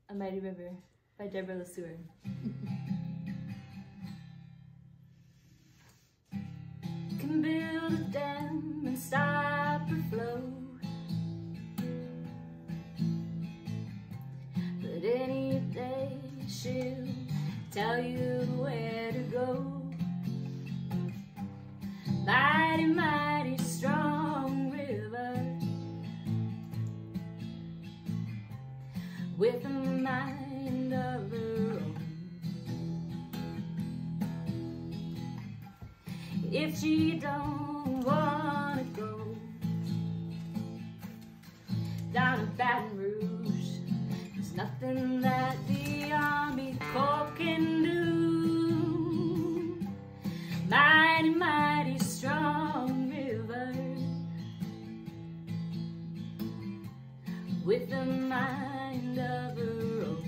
A Mighty River by Deborah LeSueur. Can build a dam and stop the flow, but any day she'll tell you where to go. Mighty, mighty strong river, with a mind of her own. If she don't wanna go down to Baton Rouge, there's nothing that the Army Corps can do. Mighty, mighty strong river, with a mind of her own.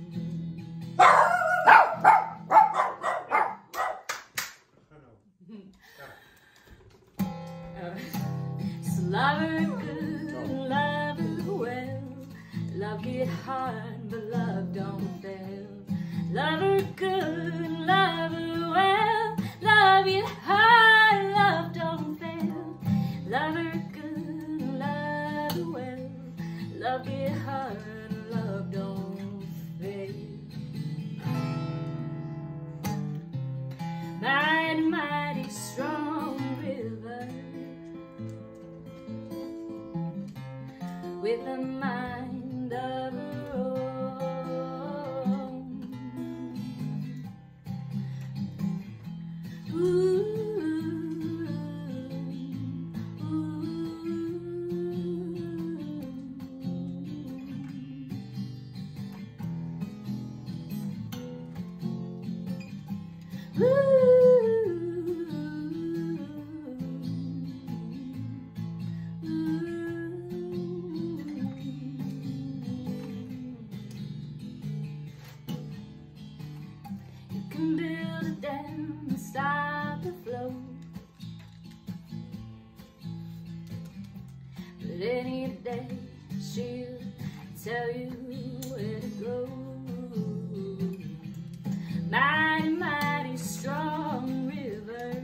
So love her good, love her well. Love get hard, but love don't fail. Love her good, love her well. Love get hard, love don't fail. Love her good, love her well. Love get hard, love don't fail. Mighty, mighty strong river, with a mind of her own. Ooh, ooh, ooh. Can build a dam and stop the flow, but any day she'll tell you where to go. Mighty, mighty strong river,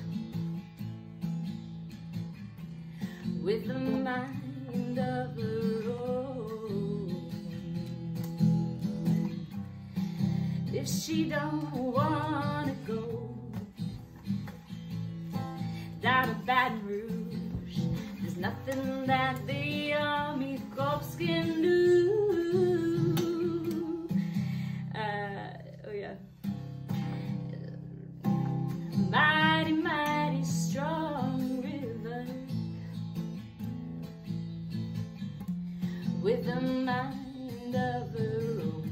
with a mind of her own. If she don't wanna go down to Baton Rouge, there's nothing that the Army Corps can do. Oh yeah. Mighty, mighty strong river, with a mind of her own.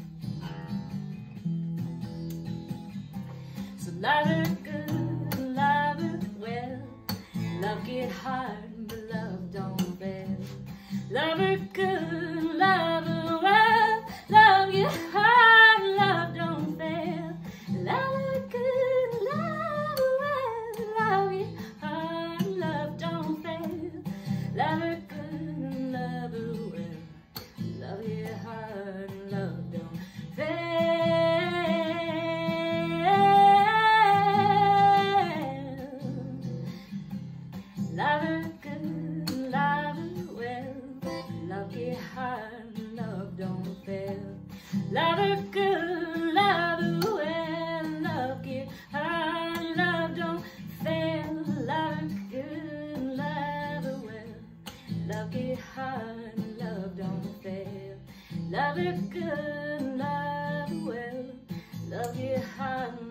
So love her good, love her well. Love get hard, but love don't fail. Love her good, love her well. Love get hard, love don't fail. Love her good, love her well. Love get hard, love don't fail. Love her good, love her well. Love get hard, love don't fail. Love her good, love her well. Love get hard, love don't fail. Love her good, love her well. Love get hard, love don't fail. Love her good, love her well. Love get hard, love don't fail. Love her good, love her well. Love get hard.